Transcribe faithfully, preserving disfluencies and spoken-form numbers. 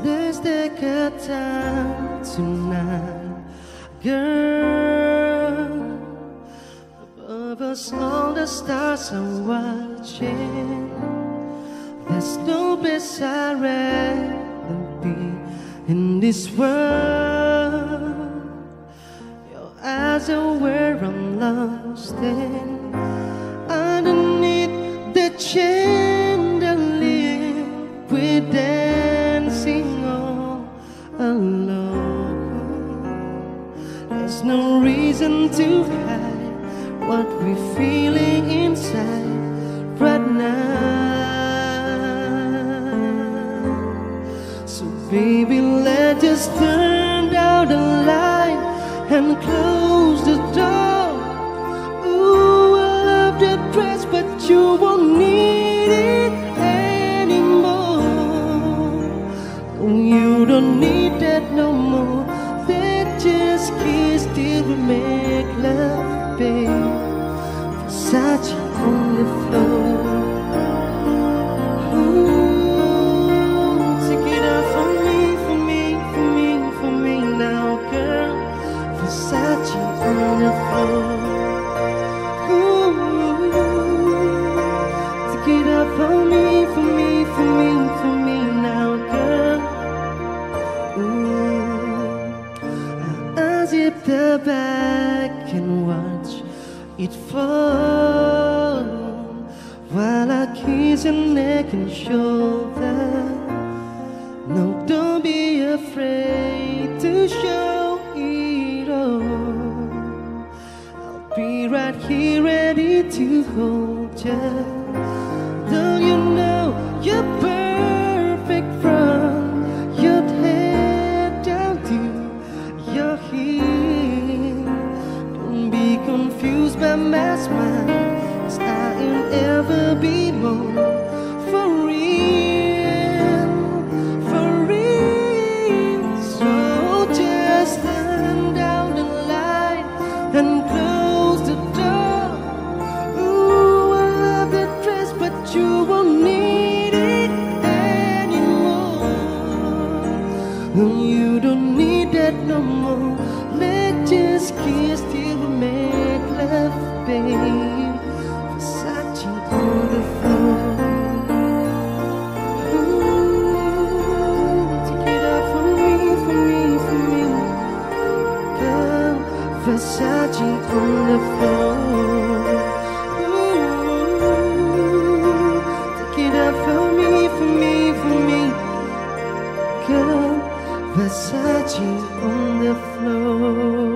Let's take our time tonight, girl. Above us all the stars are watching. There's no place I'd rather be in this world. Your eyes are where I'm lost in. Underneath the chandelier, we're dancing all alone. There's no reason to hide what we're feeling inside right now. So baby, let's just turn down the light and close the door. Ooh, I love that dress, but you won't need it anymore. No, you don't need that no more. Let's just kiss till we make love, babe. Versace on the floor. Versace on the floor. Ooh, take it up for me, for me, for me, for me now, girl. Ooh, I zip the back and watch it fall while I kiss your neck and shoulder. No, don't be afraid to show. I'll be right here ready to hold you. Don't you know you're perfect from your head down to your heel? Don't be confused by my smile, 'cause I'll ever be more for real, for real. So just turn down the light and close the door. Ooh, I love that dress, but you won't need it anymore. You don't need that no more. Let's just kiss till we make love, babe. Versace on the floor. Versace on the floor. Ooh, take it up for me, for me, for me, girl. Versace on the floor.